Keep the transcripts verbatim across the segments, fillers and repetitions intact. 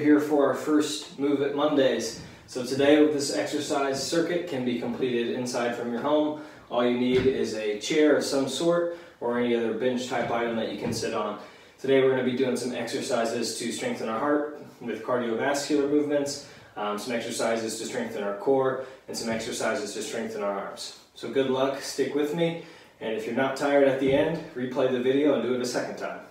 here for our first Move It Mondays. So today this exercise circuit can be completed inside from your home. All you need is a chair of some sort or any other bench type item that you can sit on. Today we're going to be doing some exercises to strengthen our heart with cardiovascular movements, um, some exercises to strengthen our core, and some exercises to strengthen our arms. So good luck, stick with me, and if you're not tired at the end, replay the video and do it a second time.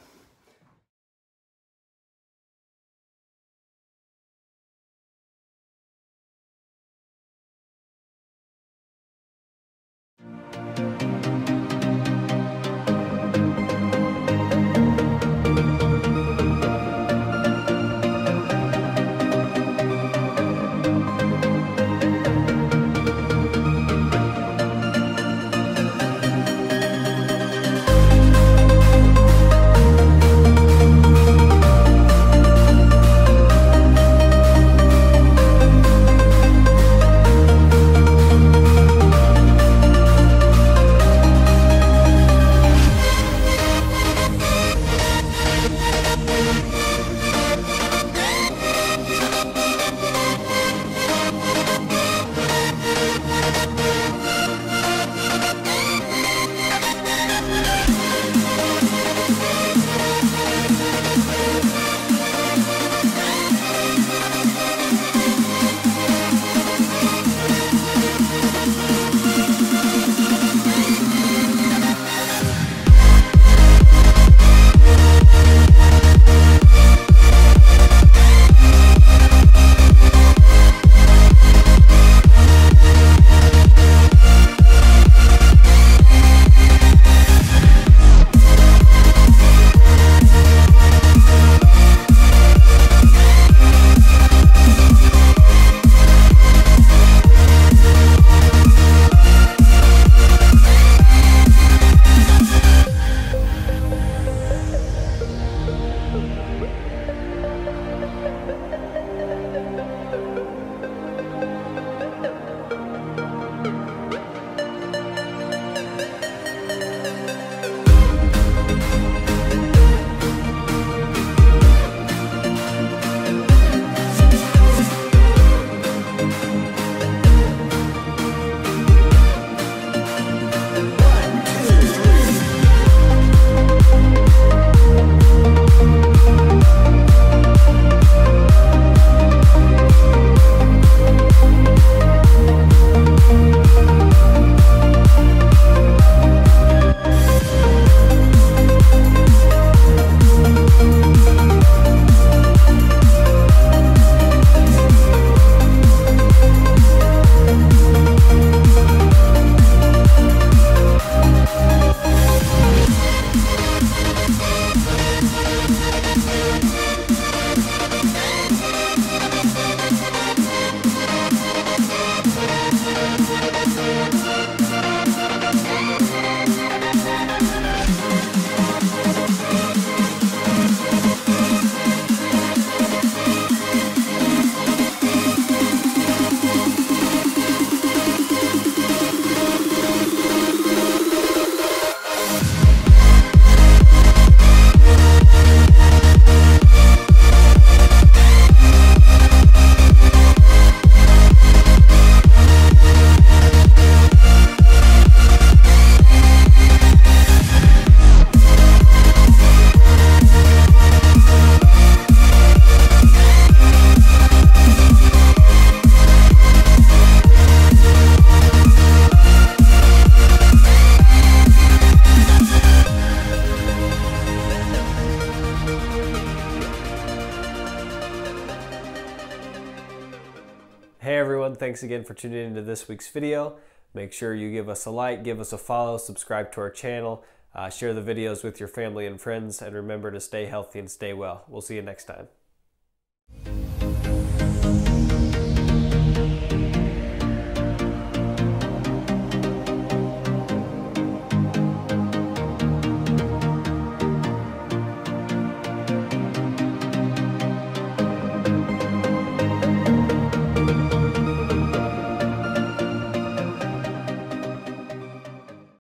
Hey everyone, thanks again for tuning into this week's video. Make sure you give us a like, give us a follow, subscribe to our channel, uh, share the videos with your family and friends, and remember to stay healthy and stay well. We'll see you next time.